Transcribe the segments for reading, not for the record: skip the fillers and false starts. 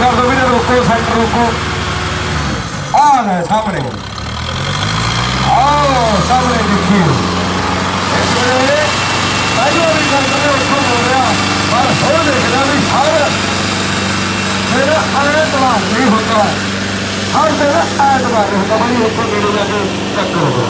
कर दो भी रोको सेंटर रोको आ गए सामने आओ सामने देखिए इस वे पहले भी करते उसको बोल रहा पर हो देखना भी हर मेरा एतबार नहीं होता हर मेरा एतबार नहीं होता भाई उसको मेरे जाके टक्कर होगा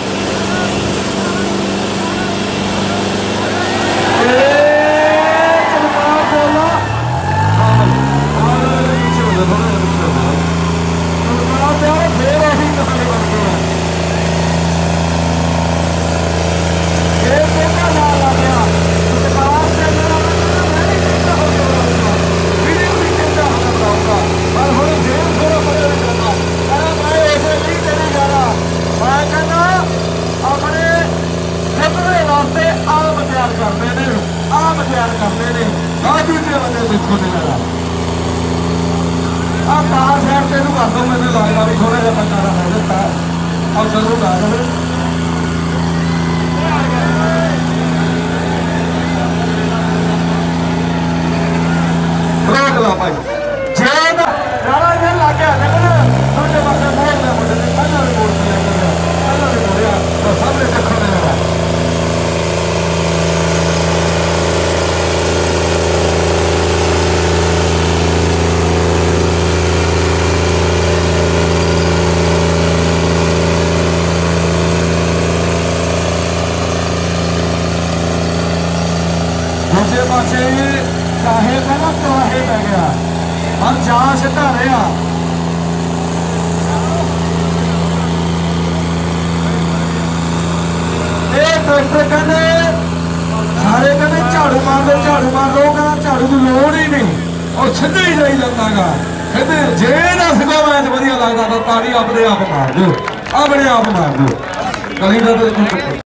झाड़ू की लोड़ ही नहीं और सीधे ही जाई जाता सीधे जे दस गो मैच वधिया लगता तो ताड़ी अपने आप मार दो अपने आप मार दो कली का